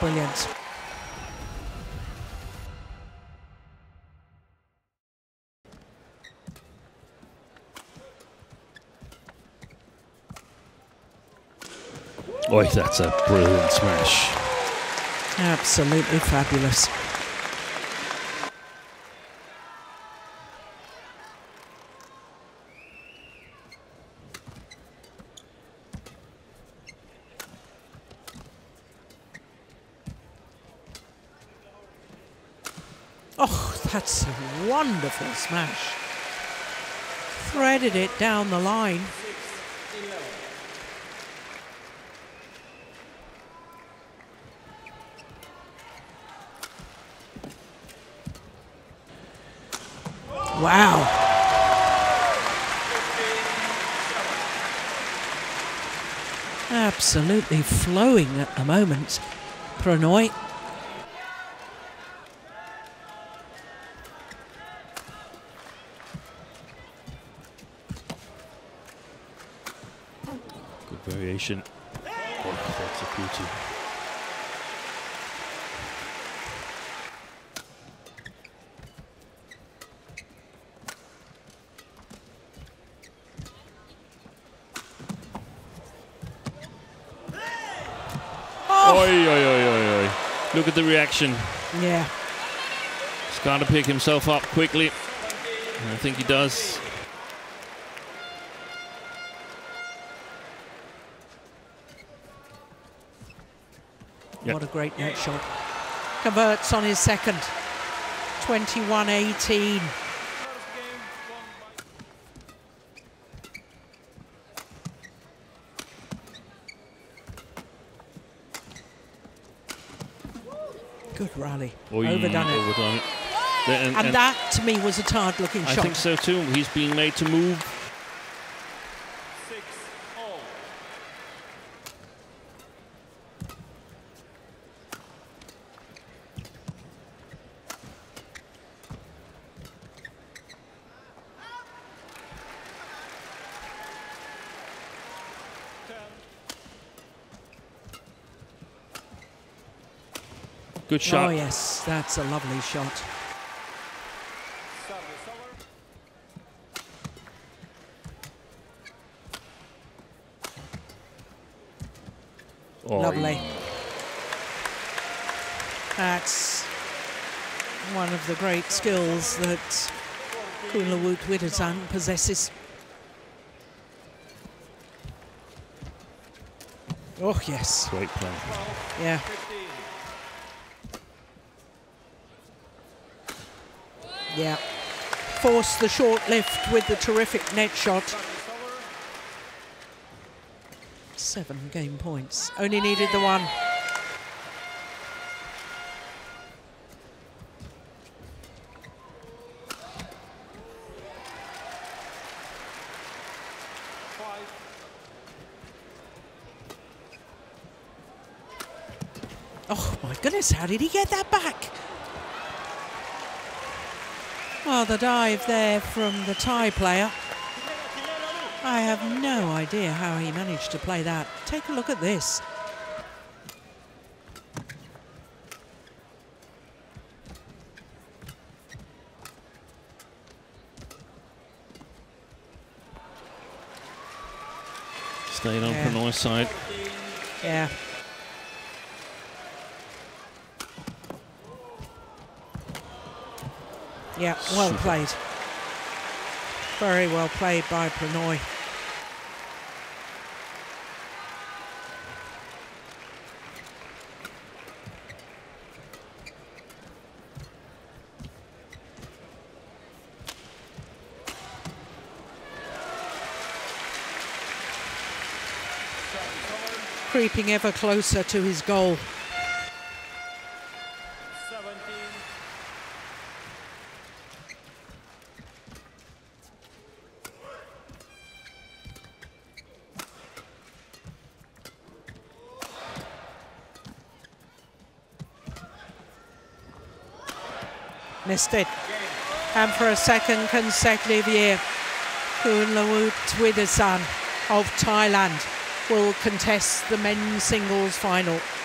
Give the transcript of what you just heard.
brilliant. Oh, that's a brilliant smash. Absolutely fabulous. Oh, that's a wonderful smash. Threaded it down the line. Wow. Absolutely flowing at the moment, Prannoy. Good variation. Oh, that's a beauty. Oi, oi, oi, oi, oi. Look at the reaction. Yeah. He's got to pick himself up quickly. And I think he does. Yep. What a great net shot. Converts on his second. 21-18. Good rally. Oy, overdone it. And that, to me, was a tired-looking shot. I think so, too. He's being made to move. 6-all. Good shot. Oh, yes, that's a lovely shot. Oh, Lovely. That's one of the great skills that Kunlavut Vitidsarn possesses. Oh, yes. Great play. Yeah. Yeah. Forced the short lift with the terrific net shot. 7 game points. Only needed the one. Oh my goodness, how did he get that back? Well, the dive there from the Thai player. I have no idea how he managed to play that. Take a look at this. Stayed on Prannoy's side. Yeah. Yeah, well played. Very well played by Prannoy. Creeping ever closer to his goal. Missed it. And for a second consecutive year, Kunlavut Vitidsarn of Thailand will contest the men's singles final.